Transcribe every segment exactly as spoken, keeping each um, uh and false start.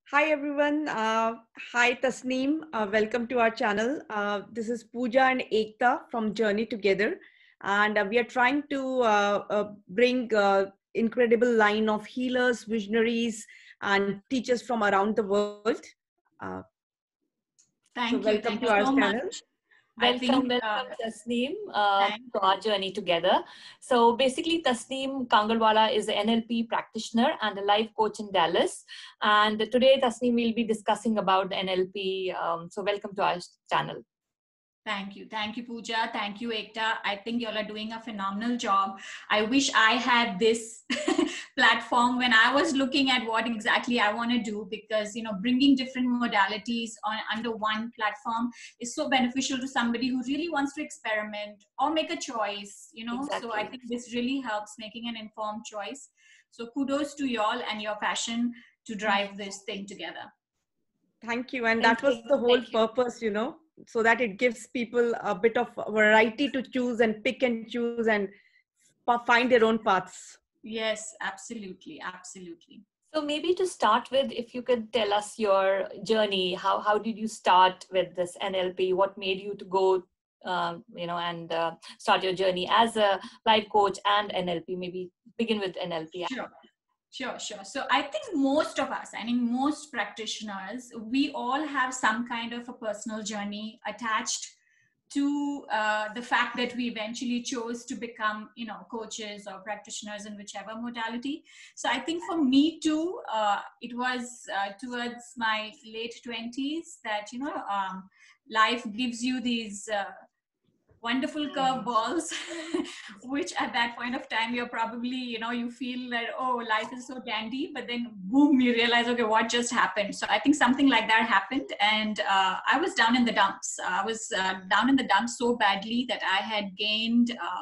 Hi everyone. Uh, hi Tasneem. Uh, welcome to our channel. Uh, this is Pooja and Ekta from Journey Together, and uh, we are trying to uh, uh, bring uh, incredible line of healers, visionaries, and teachers from around the world. Uh, so Thank you. welcome Thank to you our so channel. much. I Welcome, think, welcome, uh, Tasneem, uh, thank to our journey together. So basically, Tasneem Kangalwala is an N L P practitioner and a life coach in Dallas. And today, Tasneem will be discussing about the N L P. Um, so welcome to our channel. Thank you. Thank you, Pooja. Thank you, Ekta. I think y'all are doing a phenomenal job. I wish I had this platform when I was looking at what exactly I want to do, because, you know, bringing different modalities on under one platform is so beneficial to somebody who really wants to experiment or make a choice, you know. Exactly. So I think this really helps making an informed choice. So kudos to y'all and your passion to drive this thing together. Thank you. And Thank that was you. the whole Thank you. purpose, you know, so that it gives people a bit of variety to choose and pick and choose and find their own paths. Yes, absolutely. Absolutely. So maybe to start with, if you could tell us your journey, how how did you start with this N L P? What made you to go, um, you know, and uh, start your journey as a life coach and N L P? Maybe begin with N L P. Sure. Sure, sure. So I think most of us, I mean, most practitioners, we all have some kind of a personal journey attached to uh, the fact that we eventually chose to become, you know, coaches or practitioners in whichever modality. So I think for me too, uh, it was uh, towards my late twenties that, you know, um, life gives you these uh, wonderful curveballs, which at that point of time you're probably, you know, you feel that, oh, life is so dandy, but then boom, you realize, okay, what just happened? So I think something like that happened, and uh, I was down in the dumps. I was uh, down in the dumps so badly that I had gained uh,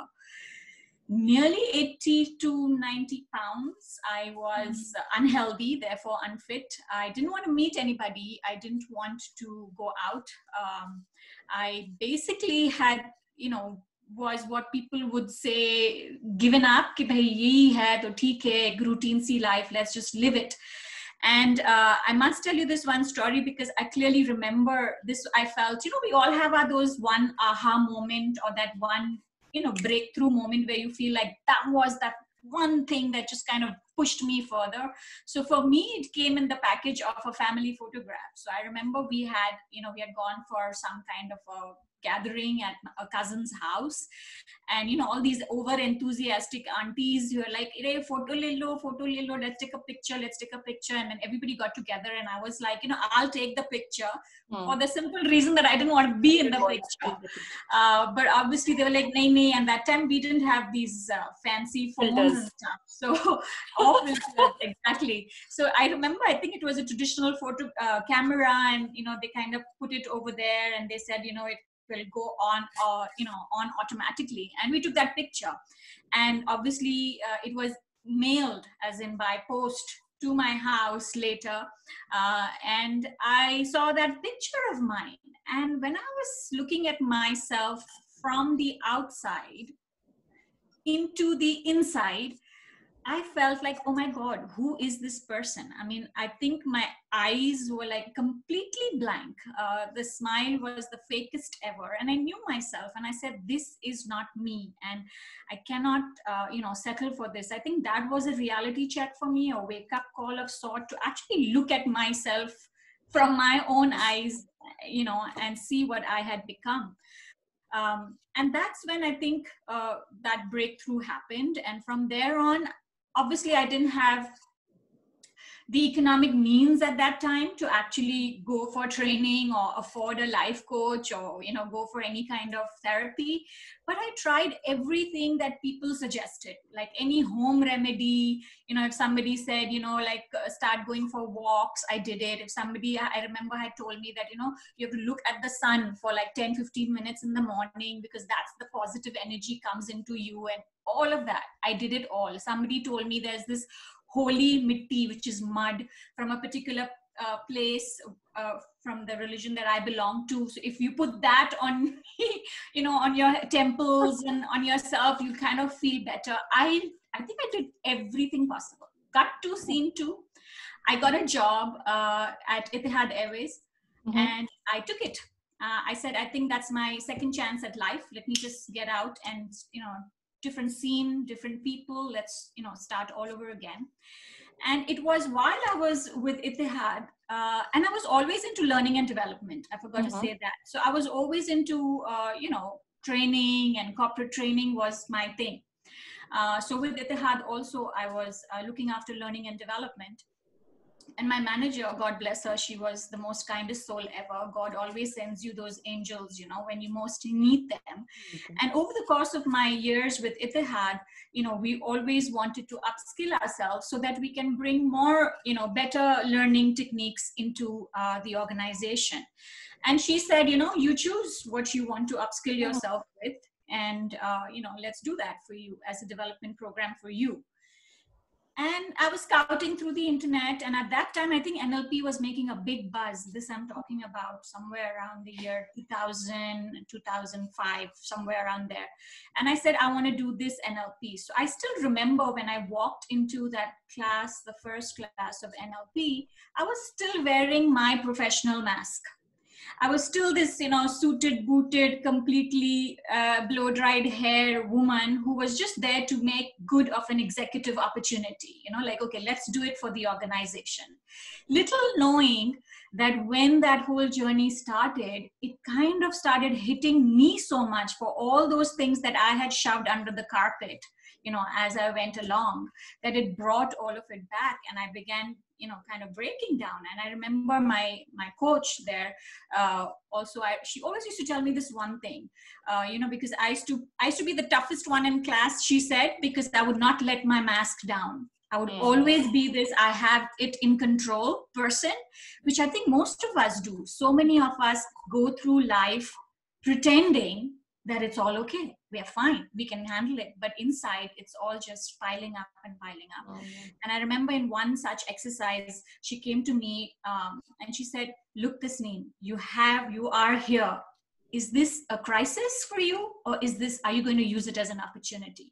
nearly eighty to ninety pounds. I was unhealthy, therefore unfit. I didn't want to meet anybody. I didn't want to go out. Um, I basically had, you know, was what people would say, given up, कि भाई यही है तो ठीक है, एक routine C life, let's just live it. And uh, I must tell you this one story because I clearly remember this. I felt, you know, we all have our, those one aha moment or that one, you know, breakthrough moment where you feel like that was that one thing that just kind of pushed me further. So for me, it came in the package of a family photograph. So I remember we had, you know, we had gone for some kind of a gathering at a cousin's house, and, you know, all these over enthusiastic aunties who are like, hey, photo le lo, photo le lo, let's take a picture, let's take a picture. And then everybody got together, and I was like, you know, I'll take the picture hmm. for the simple reason that I didn't want to be in the picture. Uh, but obviously they were like, nay, nay. And that time we didn't have these uh, fancy phones filters and stuff. So all filters, exactly. So I remember, I think it was a traditional photo uh, camera, and, you know, they kind of put it over there, and they said, you know, it will go on, uh, you know, on automatically. And we took that picture, and obviously uh, it was mailed, as in by post, to my house later. Uh, and I saw that picture of mine. And when I was looking at myself from the outside into the inside, I felt like, oh my God, who is this person? I mean, I think my eyes were like completely blank. Uh, the smile was the fakest ever. And I knew myself, and I said, this is not me. And I cannot, uh, you know, settle for this. I think that was a reality check for me, a wake up call of sort, to actually look at myself from my own eyes, you know, and see what I had become. Um, and that's when I think uh, that breakthrough happened. And from there on, obviously I didn't have the economic means at that time to actually go for training or afford a life coach or, you know, go for any kind of therapy. But I tried everything that people suggested, like any home remedy. You know, if somebody said, you know, like uh, start going for walks, I did it. If somebody, I remember, had told me that, you know, you have to look at the sun for like ten, fifteen minutes in the morning, because that's the positive energy comes into you, and all of that, I did it all. Somebody told me there's this holy mitti, which is mud from a particular uh, place uh, from the religion that I belong to. So if you put that on, you know, on your temples and on yourself, you kind of feel better. I, I think I did everything possible. Cut to scene two. I got a job uh, at Etihad Airways, Mm-hmm. and I took it. Uh, I said, I think that's my second chance at life. Let me just get out and, you know, different scene, different people. Let's, you know, start all over again. And it was while I was with Etihad, uh, and I was always into learning and development. I forgot Mm-hmm. to say that. So I was always into, uh, you know, training, and corporate training was my thing. Uh, so with Etihad also, I was uh, looking after learning and development. And my manager, God bless her, she was the most kindest soul ever. God always sends you those angels, you know, when you most need them. Okay. And over the course of my years with Etihad, you know, we always wanted to upskill ourselves so that we can bring more, you know, better learning techniques into uh, the organization. And she said, you know, you choose what you want to upskill yourself with. And, uh, you know, let's do that for you as a development program for you. And I was scouting through the internet. And at that time, I think N L P was making a big buzz. This I'm talking about somewhere around the year two thousand, two thousand five, somewhere around there. And I said, I want to do this N L P. So I still remember when I walked into that class, the first class of N L P, I was still wearing my professional mask. I was still this, you know, suited, booted, completely uh, blow-dried hair woman who was just there to make good of an executive opportunity. You know, like, okay, let's do it for the organization. Little knowing that when that whole journey started, it kind of started hitting me so much for all those things that I had shoved under the carpet, you know, as I went along, that it brought all of it back. And I began, you know, kind of breaking down. And I remember my, my coach there, uh, also, I, she always used to tell me this one thing, uh, you know, because I used to, I used to be the toughest one in class, she said, because I would not let my mask down. I would mm. always be this, I have it in control person, which I think most of us do. So many of us go through life pretending that it's all okay. We are fine. We can handle it. But inside, it's all just piling up and piling up. Oh, yeah. And I remember in one such exercise, she came to me um, and she said, look, Tasneem, you have, you are here. Is this a crisis for you? Or is this, are you going to use it as an opportunity?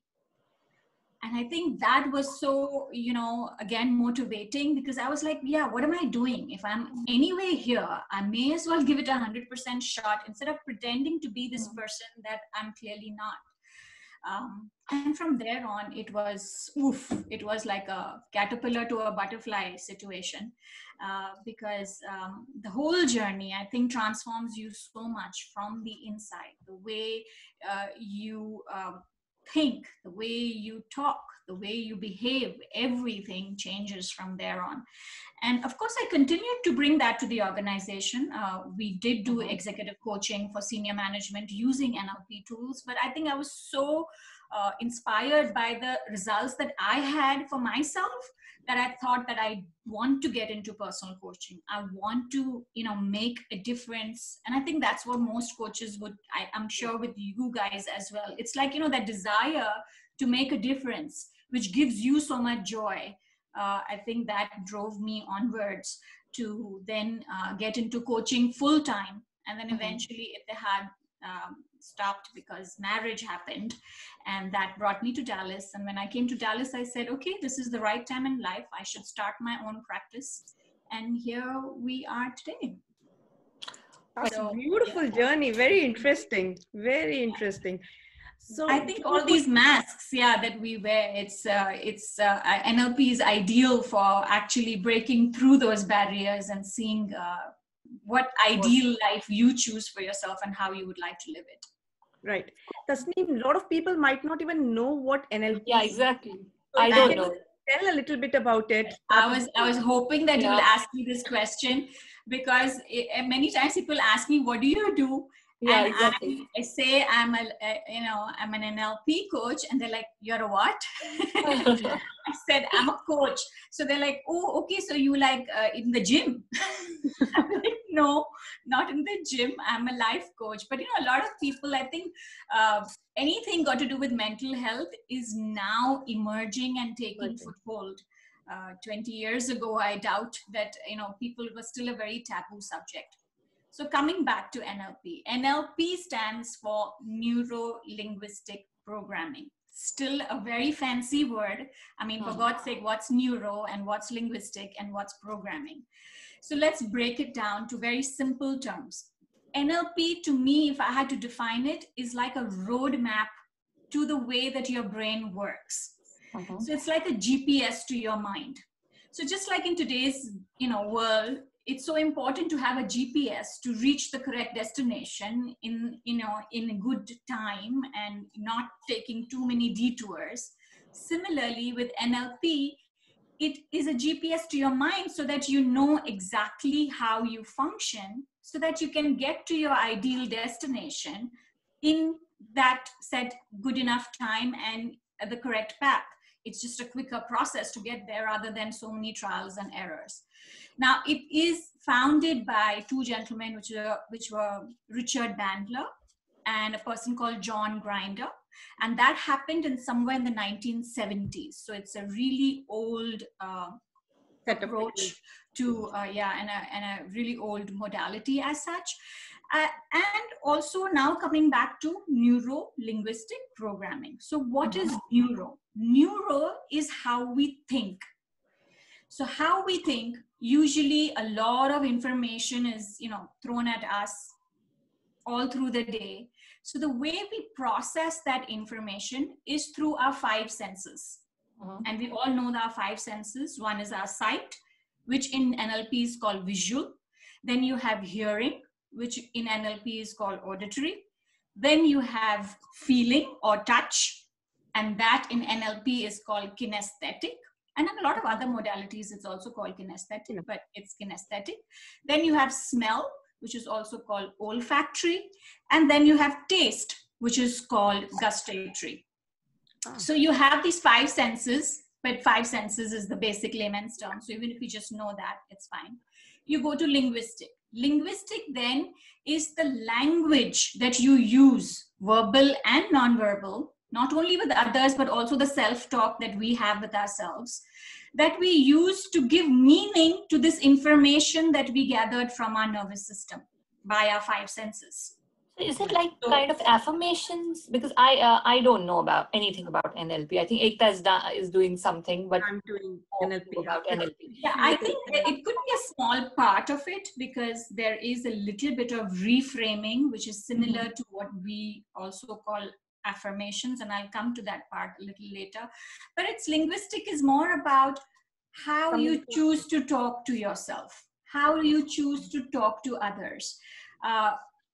And I think that was so, you know, again, motivating, because I was like, yeah, what am I doing? If I'm anyway here, I may as well give it a hundred percent shot instead of pretending to be this person that I'm clearly not. Um, and from there on, it was, oof, it was like a caterpillar to a butterfly situation, uh, because um, the whole journey, I think, transforms you so much from the inside. The way uh, you uh, think, the way you talk, the way you behave, everything changes from there on. And of course, I continued to bring that to the organization. Uh, we did do mm-hmm. executive coaching for senior management using N L P tools, but I think I was so uh, inspired by the results that I had for myself that I thought that I want to get into personal coaching. I want to, you know, make a difference. And I think that's what most coaches would, I, I'm sure with you guys as well. It's like, you know, that desire to make a difference, which gives you so much joy. Uh, I think that drove me onwards to then uh, get into coaching full time. And then eventually mm-hmm. Etihad um, stopped because marriage happened, and that brought me to Dallas. And when I came to Dallas, I said, okay, this is the right time in life. I should start my own practice. And here we are today. That's so, a beautiful yeah. journey. Very interesting. Very interesting. So I think all these masks, yeah, that we wear, it's uh, it's uh, N L P is ideal for actually breaking through those barriers and seeing uh, what ideal life you choose for yourself and how you would like to live it. Right. Tasneem, a lot of people might not even know what N L P is. Yeah, exactly. So I don't know. Tell a little bit about it. I was I was hoping that yeah. you will ask me this question, because it, many times people ask me, what do you do? Yeah, and exactly. I, I say I'm a, a, you know, I'm an N L P coach, and they're like, you're a what? I said, I'm a coach. So they're like, oh, okay. So you like uh, in the gym? I'm like, no, not in the gym. I'm a life coach. But, you know, a lot of people, I think uh, anything got to do with mental health is now emerging and taking okay. foothold. Uh, twenty years ago, I doubt that, you know, people were still a very taboo subject. So coming back to N L P, N L P stands for Neuro-Linguistic Programming. still a very fancy word. I mean, for God's sake, what's neuro and what's linguistic and what's programming? So let's break it down to very simple terms. N L P, to me, if I had to define it, is like a roadmap to the way that your brain works. Uh-huh. So it's like a G P S to your mind. So just like in today's, you know, world, it's so important to have a G P S to reach the correct destination in, you know, in a good time and not taking too many detours. Similarly, with N L P, it is a G P S to your mind so that you know exactly how you function, so that you can get to your ideal destination in that set good enough time and at the correct path. It's just a quicker process to get there rather than so many trials and errors. Now, it is founded by two gentlemen, which were, which were Richard Bandler and a person called John Grinder. And that happened in somewhere in the nineteen seventies. So it's a really old uh, approach to, uh, yeah, and a, and a really old modality as such. Uh, and also now coming back to neuro-linguistic programming. So what mm-hmm. is neuro? Neuro is how we think. So how we think, usually a lot of information is, you know, thrown at us all through the day. So the way we process that information is through our five senses. Uh-huh. And we all know our five senses. One is our sight, which in N L P is called visual. Then you have hearing, which in N L P is called auditory. Then you have feeling or touch, and that in N L P is called kinesthetic. And in a lot of other modalities, it's also called kinesthetic, but it's kinesthetic. Then you have smell, which is also called olfactory. And then you have taste, which is called gustatory. Oh. So you have these five senses, but five senses is the basic layman's term. So even if you just know that, it's fine. You go to linguistic. Linguistic then is the language that you use, verbal and nonverbal, not only with others, but also the self-talk that we have with ourselves, that we use to give meaning to this information that we gathered from our nervous system by our five senses. Is it like so, kind of affirmations? Because I uh, I don't know about anything about N L P. I think Ekta is, da- is doing something, but I'm doing N L P. About N L P. Yeah, I think it could be a small part of it because there is a little bit of reframing, which is similar mm-hmm. to what we also call affirmations, and I'll come to that part a little later. But it's linguistic is more about how you choose to talk to yourself, how you choose to talk to others. Uh,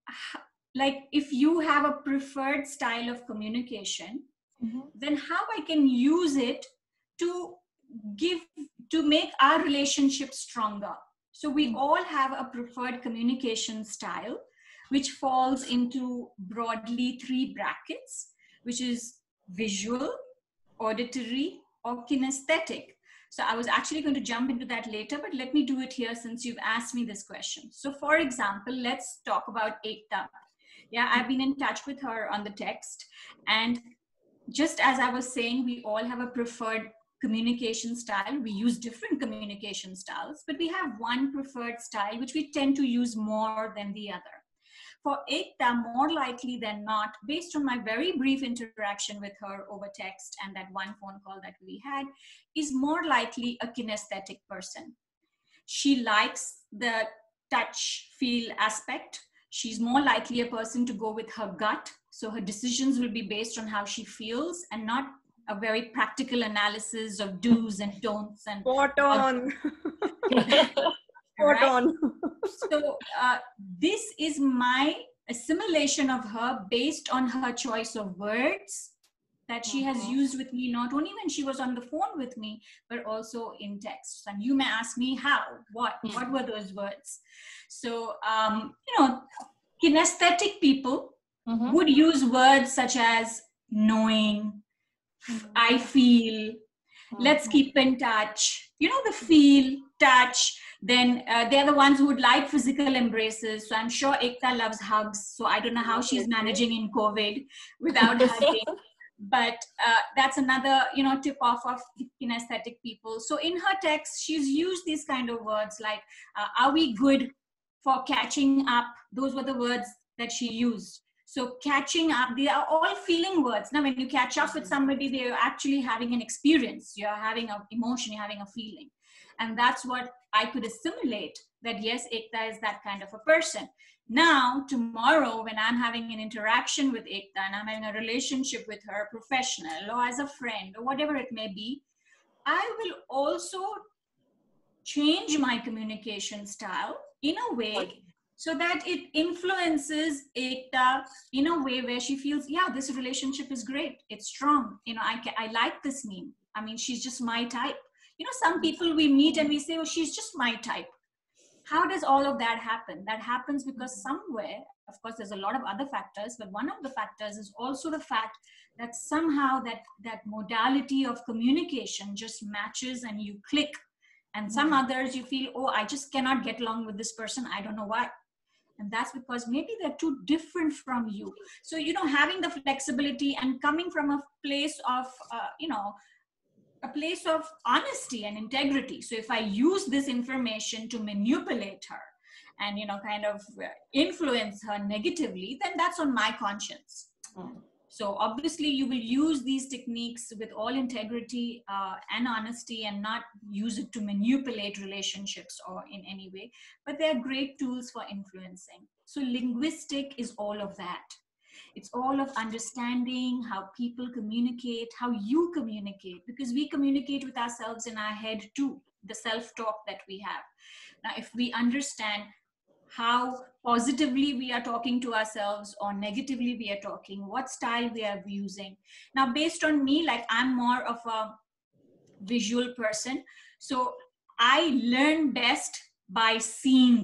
like if you have a preferred style of communication, mm-hmm. then how I can use it to give, to make our relationship stronger. So we mm-hmm. all have a preferred communication style, which falls into broadly three brackets, which is visual, auditory, or kinesthetic. So I was actually going to jump into that later, but let me do it here since you've asked me this question. So for example, let's talk about Ekta. Yeah, I've been in touch with her on the text. And just as I was saying, we all have a preferred communication style. We use different communication styles, but we have one preferred style, which we tend to use more than the other. For Ekta, more likely than not, based on my very brief interaction with her over text and that one phone call that we had, is more likely a kinesthetic person. She likes the touch feel aspect. She's more likely a person to go with her gut. So her decisions will be based on how she feels and not a very practical analysis of do's and don'ts. And spot on. Spot on. So uh, this is my assimilation of her based on her choice of words that she has used with me, not only when she was on the phone with me, but also in text. And you may ask me how, what, what were those words? So, um, you know, kinesthetic people mm-hmm. would use words such as knowing, mm-hmm. I feel, mm-hmm. let's keep in touch, you know, the feel, touch. Then uh, they're the ones who would like physical embraces. So I'm sure Ekta loves hugs. So I don't know how she's managing in COVID without hugging. But uh, that's another, you know, tip off of kinesthetic people. So in her text, she's used these kind of words like, uh, are we good for catching up? Those were the words that she used. So catching up, they are all feeling words. Now, when you catch up with somebody, they're actually having an experience. You're having an emotion, you're having a feeling. And that's what I could assimilate, that yes, Ekta is that kind of a person. Now, tomorrow, when I'm having an interaction with Ekta and I'm having a relationship with her, professional or as a friend or whatever it may be, I will also change my communication style in a way okay. so that it influences Ekta in a way where she feels, yeah, this relationship is great. It's strong. You know, I, can, I like this meme. I mean, she's just my type. You know, some people we meet and we say, oh, she's just my type. How does all of that happen? That happens because somewhere, of course, there's a lot of other factors, but one of the factors is also the fact that somehow that, that modality of communication just matches and you click. And some mm-hmm. others you feel, oh, I just cannot get along with this person. I don't know why. And that's because maybe they're too different from you. So, you know, having the flexibility and coming from a place of, uh, you know, a place of honesty and integrity. So if I use this information to manipulate her and, you know, kind of influence her negatively, then that's on my conscience. Mm. So obviously you will use these techniques with all integrity uh, and honesty and not use it to manipulate relationships or in any way, but they're great tools for influencing. So linguistic is all of that. It's all of understanding how people communicate, how you communicate, because we communicate with ourselves in our head too, the self-talk that we have. Now, if we understand how positively we are talking to ourselves or negatively we are talking, what style we are using. Now, based on me, like I'm more of a visual person. So I learn best by seeing.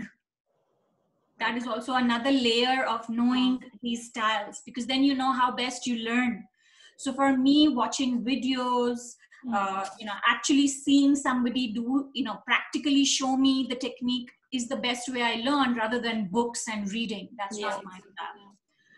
That is also another layer of knowing these styles, because then you know how best you learn. So for me, watching videos, uh, you know, actually seeing somebody do, you know, practically show me the technique is the best way I learn rather than books and reading. That's yeah. not my style.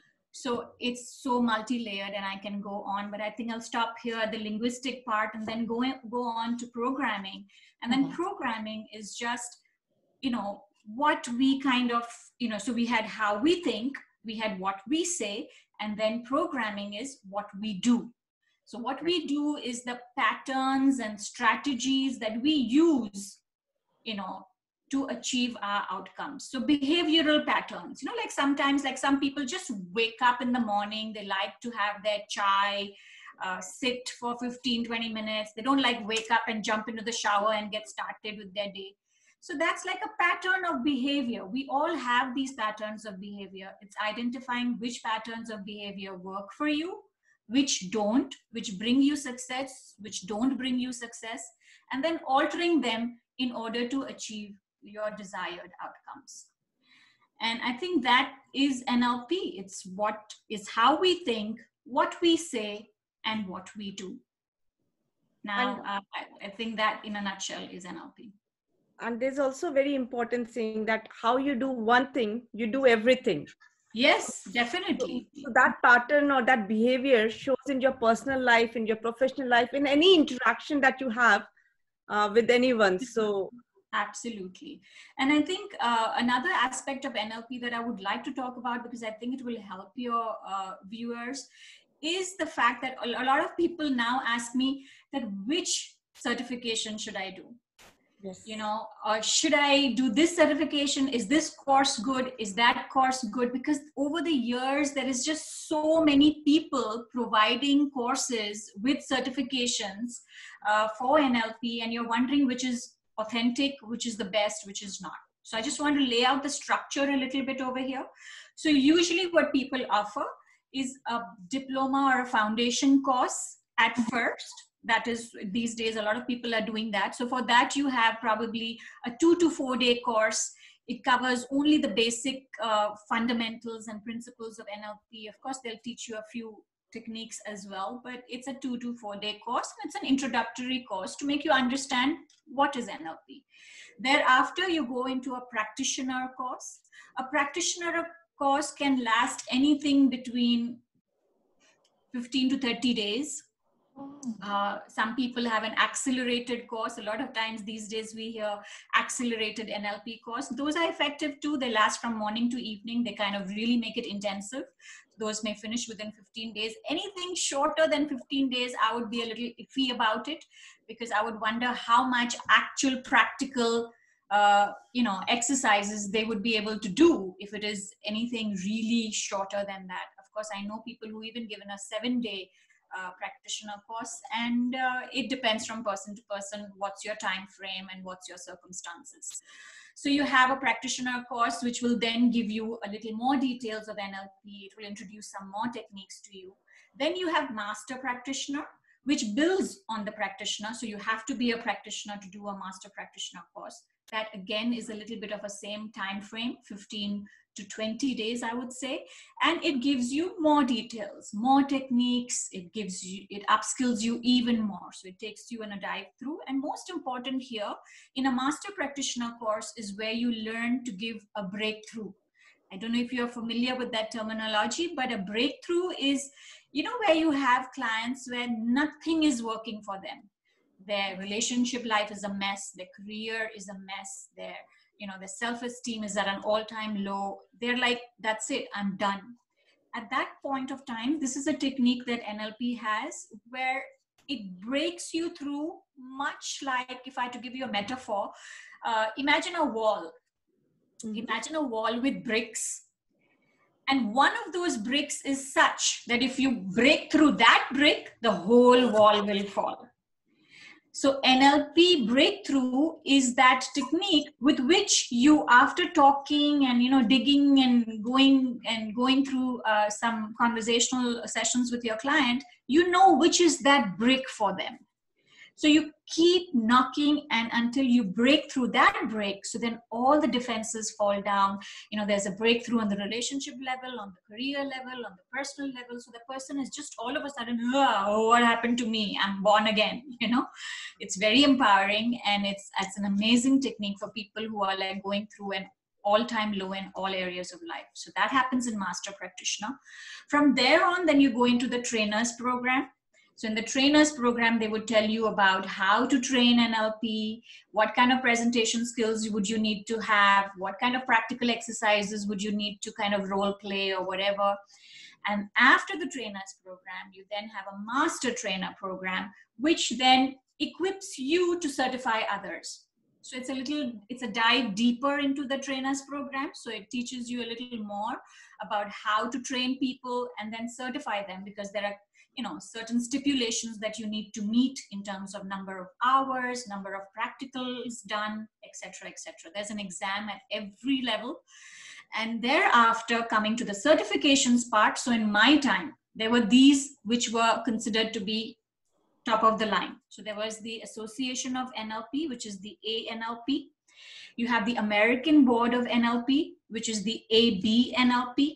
So it's so multi-layered and I can go on, but I think I'll stop here at the linguistic part and then go, in, go on to programming. And then mm-hmm. programming is just, you know, what we kind of, you know, so we had how we think, we had what we say, and then programming is what we do. So what we do is the patterns and strategies that we use, you know, to achieve our outcomes. So behavioral patterns, you know, like sometimes, like some people just wake up in the morning, they like to have their chai, uh, sit for fifteen, twenty minutes. They don't like wake up and jump into the shower and get started with their day. So that's like a pattern of behavior. We all have these patterns of behavior. It's identifying which patterns of behavior work for you, which don't, which bring you success, which don't bring you success, and then altering them in order to achieve your desired outcomes. And I think that is N L P. It's what is how we think, what we say, and what we do. Now, uh, I, I think that in a nutshell is N L P. And there's also very important thing that how you do one thing, you do everything. Yes, definitely. So, so that pattern or that behavior shows in your personal life, in your professional life, in any interaction that you have uh, with anyone. So absolutely. And I think uh, another aspect of N L P that I would like to talk about, because I think it will help your uh, viewers, is the fact that a lot of people now ask me that which certification should I do? Yes. You know, or should I do this certification? Is this course good? Is that course good? Because over the years, there is just so many people providing courses with certifications uh, for N L P, and you're wondering which is authentic, which is the best, which is not. So I just want to lay out the structure a little bit over here. So usually what people offer is a diploma or a foundation course at first. That is, these days, a lot of people are doing that. So for that, you have probably a two to four day course. It covers only the basic uh, fundamentals and principles of N L P. Of course, they'll teach you a few techniques as well, but it's a two to four day course. And it's an introductory course to make you understand what is N L P. Thereafter, you go into a practitioner course. A practitioner course can last anything between fifteen to thirty days. Uh, some people have an accelerated course. A lot of times these days we hear accelerated N L P course. Those are effective too. They last from morning to evening. They kind of really make it intensive. Those may finish within fifteen days. Anything shorter than fifteen days, I would be a little iffy about it, because I would wonder how much actual practical uh, you know, exercises they would be able to do if it is anything really shorter than that. Of course, I know people who even given a seven day Uh, practitioner course, and uh, it depends from person to person what's your time frame and what's your circumstances. So you have a practitioner course which will then give you a little more details of N L P. It will introduce some more techniques to you. Then you have master practitioner, which builds on the practitioner. So you have to be a practitioner to do a master practitioner course. That again is a little bit of a same time frame, fifteen to twenty days, I would say. And it gives you more details, more techniques. It gives you, it upskills you even more. So it takes you in a dive through. And most important here, in a master practitioner course is where you learn to give a breakthrough. I don't know if you're familiar with that terminology, but a breakthrough is, you know, where you have clients where nothing is working for them. Their relationship life is a mess. Their career is a mess. Their, you know, their self-esteem is at an all-time low. They're like, that's it, I'm done. At that point of time, this is a technique that N L P has where it breaks you through, much like, if I had to give you a metaphor, uh, imagine a wall. Mm-hmm. Imagine a wall with bricks. And one of those bricks is such that if you break through that brick, the whole wall will fall. So N L P breakthrough is that technique with which you, after talking and, you know, digging and going and going through uh, some conversational sessions with your client, you know which is that brick for them. So you keep knocking and until you break through that brick. So then all the defenses fall down. You know, there's a breakthrough on the relationship level, on the career level, on the personal level. So the person is just all of a sudden, oh, what happened to me? I'm born again. You know, it's very empowering, and it's, it's an amazing technique for people who are like going through an all-time low in all areas of life. So that happens in master practitioner. From there on, then you go into the trainers program. So in the trainers program, they would tell you about how to train N L P, what kind of presentation skills would you need to have, what kind of practical exercises would you need to kind of role play or whatever. And after the trainers program, you then have a master trainer program, which then equips you to certify others. So it's a little, it's a dive deeper into the trainers program. So it teaches you a little more about how to train people and then certify them, because there are, you know, certain stipulations that you need to meet in terms of number of hours, number of practicals done, et cetera, et cetera. There's an exam at every level. And thereafter, coming to the certifications part. So in my time, there were these which were considered to be top of the line. So there was the Association of N L P, which is the A N L P. You have the American Board of N L P, which is the A B N L P.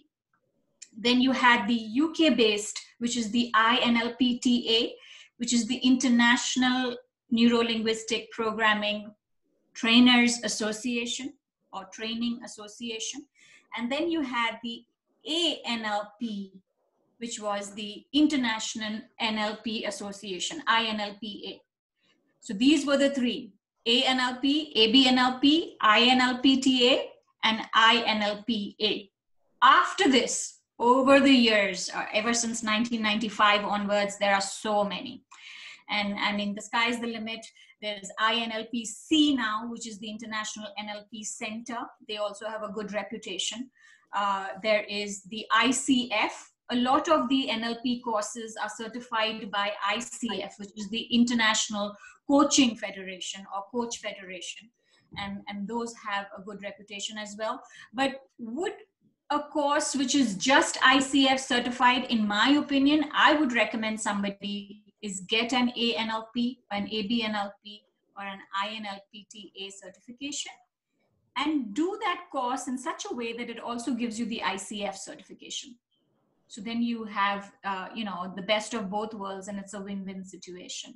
Then you had the U K based, which is the I N L P T A, which is the International Neuro-Linguistic Programming Trainers Association or Training Association. And then you had the A N L P, which was the International N L P Association, I N L P A. So these were the three: A N L P, A B N L P, I N L P T A, and I N L P A. After this, over the years, or ever since nineteen ninety-five onwards, there are so many. And I mean, the sky's the limit. There's I N L P C now, which is the International N L P Center. They also have a good reputation. Uh, there is the I C F. A lot of the N L P courses are certified by I C F, which is the International Coaching Federation or Coach Federation. And, and those have a good reputation as well. But would a course which is just I C F certified, in my opinion, I would recommend somebody is get an A N L P, an A B N L P, or an I N L P T A certification, and do that course in such a way that it also gives you the I C F certification. So then you have, uh, you know, the best of both worlds, and it's a win-win situation.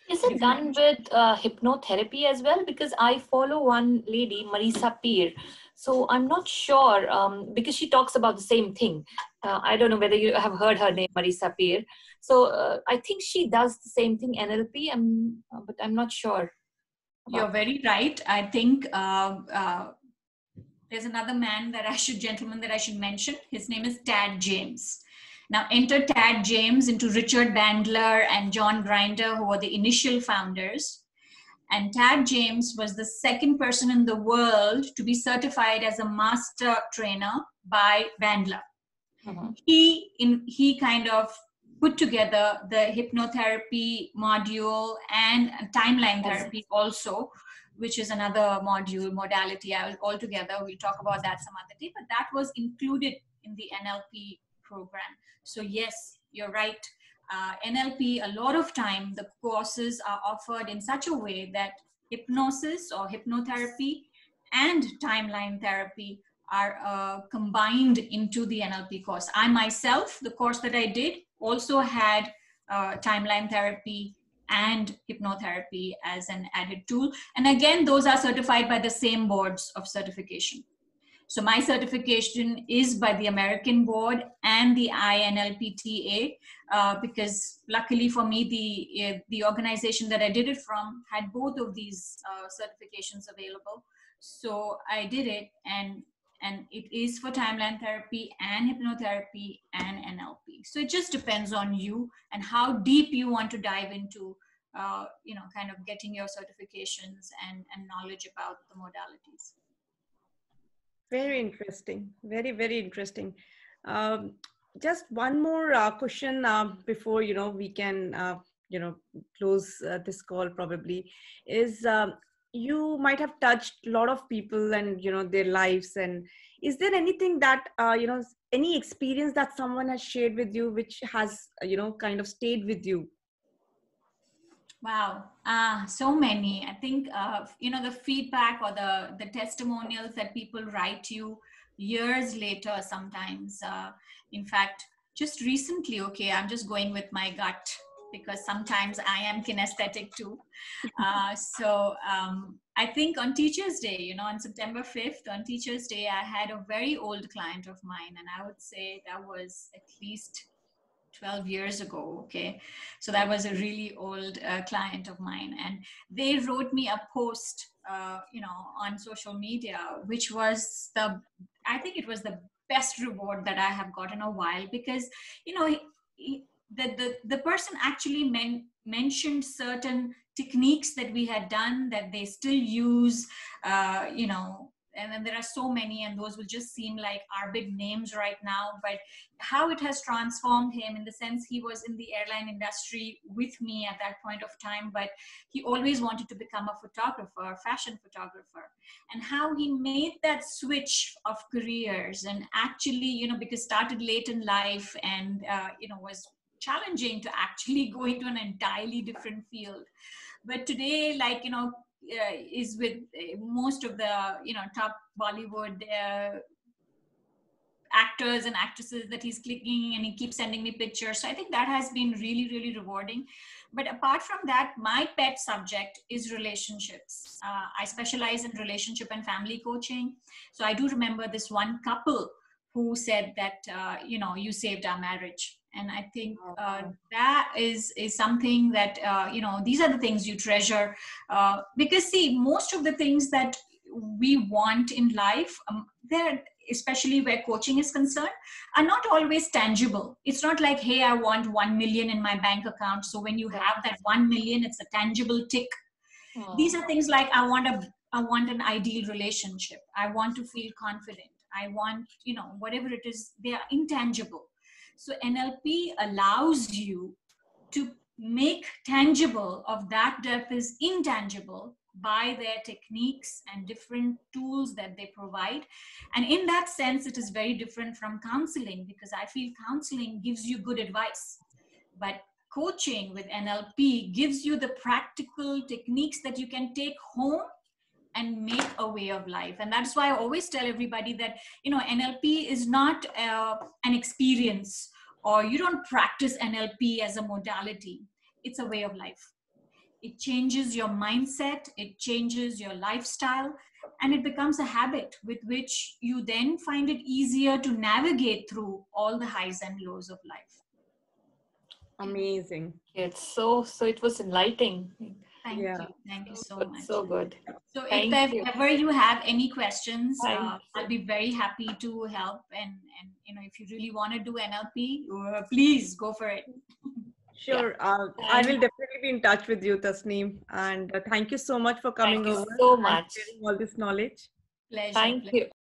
Is it done with uh, hypnotherapy as well? Because I follow one lady, Marisa Peer. So I'm not sure um, because she talks about the same thing. Uh, I don't know whether you have heard her name, Marisa Peer. So uh, I think she does the same thing, N L P, um, but I'm not sure. You're very right. I think uh, uh, there's another man that I should, gentleman that I should mention. His name is Tad James. Now, enter Tad James into Richard Bandler and John Grinder, who were the initial founders. And Tad James was the second person in the world to be certified as a master trainer by Bandler. Mm-hmm. He, in, he kind of put together the hypnotherapy module and timeline therapy also, which is another module, modality altogether. We'll talk about that some other day, but that was included in the N L P program. So yes, you're right. Uh, N L P, a lot of time, the courses are offered in such a way that hypnosis or hypnotherapy and timeline therapy are uh, combined into the N L P course. I myself, the course that I did, also had uh, timeline therapy and hypnotherapy as an added tool. And again, those are certified by the same boards of certification. So my certification is by the American board and the I N L P T A, uh, because luckily for me, the, uh, the organization that I did it from had both of these uh, certifications available. So I did it, and and it is for timeline therapy and hypnotherapy and N L P. So it just depends on you and how deep you want to dive into, uh, you know, kind of getting your certifications and, and knowledge about the modalities. Very interesting. Very, very interesting. Um, just one more uh, question uh, before, you know, we can, uh, you know, close uh, this call probably is, um, you might have touched a lot of people and, you know, their lives. And is there anything that, uh, you know, any experience that someone has shared with you, which has, you know, kind of stayed with you? Wow, uh, so many. I think, uh, you know, the feedback or the, the testimonials that people write you years later sometimes. Uh, in fact, just recently, okay, I'm just going with my gut, because sometimes I am kinesthetic too. Uh, so um, I think on Teachers' Day, you know, on September fifth, on Teachers' Day, I had a very old client of mine, and I would say that was at least twelve years ago. Okay. So that was a really old uh, client of mine. And they wrote me a post, uh, you know, on social media, which was the, I think it was the best reward that I have got in a while, because, you know, he, he, the, the, the person actually men, mentioned certain techniques that we had done that they still use, uh, you know, and then there are so many, and those will just seem like our big names right now, but how it has transformed him, in the sense he was in the airline industry with me at that point of time, but he always wanted to become a photographer, a fashion photographer, and how he made that switch of careers, and actually, you know, because started late in life, and, uh, you know, was challenging to actually go into an entirely different field. But today, like, you know, Uh, is with uh, most of the, you know, top Bollywood uh, actors and actresses that he's clicking, and he keeps sending me pictures. So I think that has been really, really rewarding. But apart from that, my pet subject is relationships. Uh, I specialize in relationship and family coaching. So I do remember this one couple who said that, uh, you know, you saved our marriage. And I think uh, that is, is something that, uh, you know, these are the things you treasure. Uh, because see, most of the things that we want in life, um, they're, especially where coaching is concerned, are not always tangible. It's not like, hey, I want one million in my bank account. So when you have that one million, it's a tangible tick. Oh. These are things like, I want a, I want an ideal relationship. I want to feel confident. I want, you know, whatever it is, they are intangible. So N L P allows you to make tangible of that that is intangible by their techniques and different tools that they provide. And in that sense, it is very different from counseling, because I feel counseling gives you good advice, but coaching with N L P gives you the practical techniques that you can take home and make a way of life. And that's why I always tell everybody that, you know, N L P is not uh, an experience, or you don't practice N L P as a modality. It's a way of life. it changes your mindset, it changes your lifestyle, and it becomes a habit with which you then find it easier to navigate through all the highs and lows of life. Amazing. It's so, so it was enlightening. Thank Yeah. you. Thank you so Good, much. so good. So Thank if you. ever you have any questions, Thank uh, I'll be very happy to help. And, and you know, if you really want to do N L P, uh, please go for it. Sure. Uh, I will definitely be in touch with you, Tasneem. And uh, thank you so much for coming Thank you over so and much. sharing all this knowledge. Pleasure. Thank pleasure. you.